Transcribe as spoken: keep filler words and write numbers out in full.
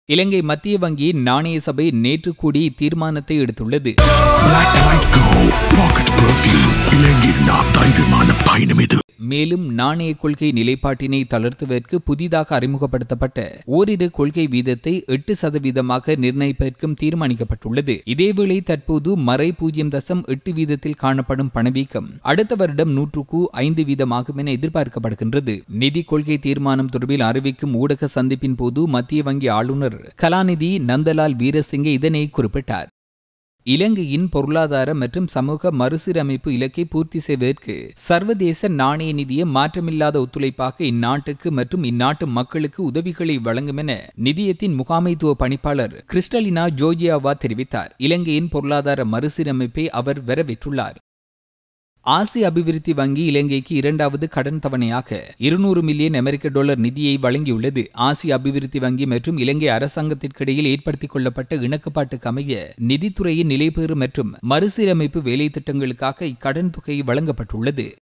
இலங்கை மத்திய வங்கியின் நாணய சபை நேற்று கூடி தீர்மானத்தை எடுத்துள்ளது. மேலும் நாணய கொள்கை நிலைப்பாட்டினை தளர்த்துவதற்கு புதிதாக அறிமுகப்படுத்தப்பட்ட ஓரிரு கொள்கை வீதத்தை எட்டு சதவீதமாக நிர்ணயிப்பதற்கும் தீர்மானிக்கப்பட்டுள்ளது. இதேவேளை தற்போது மறை பூஜ்ஜியம் தசம் எட்டு வீதத்தில் காணப்படும் பணவீக்கம் அடுத்த வருடம் நூற்றுக்கு ஐந்து வீதமாகும் என எதிர்பார்க்கப்படுகின்றது. நிதி கொள்கை தீர்மானம் தொடர்பில் அறிவிக்கும் ஊடக சந்திப்பின் போது மத்திய வங்கி ஆளுநர் கலாநிதி நந்தலால் வீரசிங்க இதனை குறிப்பிட்டார். இலங்கையின் பொருளாதார மற்றும் சமூக மறுசீரமைப்பு இலக்கை பூர்த்தி செய்வதற்கு சர்வதேச நாணய நிதியம் மாற்றமில்லாத ஒத்துழைப்பாக இந்நாட்டுக்கு மற்றும் இந்நாட்டு மக்களுக்கு உதவிகளை வழங்கும் என நிதியத்தின் முகாமைத்துவ பணிப்பாளர் கிறிஸ்டலினா ஜோர்ஜியாவா தெரிவித்தார். இலங்கையின் பொருளாதார மறுசீரமைப்பை அவர் வரவேற்றுள்ளார். ஆசிய அபிவிருத்தி வங்கி இலங்கைக்கு இரண்டாவது கடன் தவணையாக இருநூறு மில்லியன் அமெரிக்க டாலர் நிதியை வழங்கியுள்ளது. ஆசிய அபிவிருத்தி வங்கி மற்றும் இலங்கை அரசாங்கத்திற்கிடையில் ஏற்படுத்திக் கொள்ளப்பட்ட இணக்கப்பாட்டுக்கு அமைய நிதித்துறையின் நிலைபெறு மற்றும் மறுசீரமைப்பு வேலை திட்டங்களுக்காக இக்கடன் தொகை வழங்கப்பட்டுள்ளது.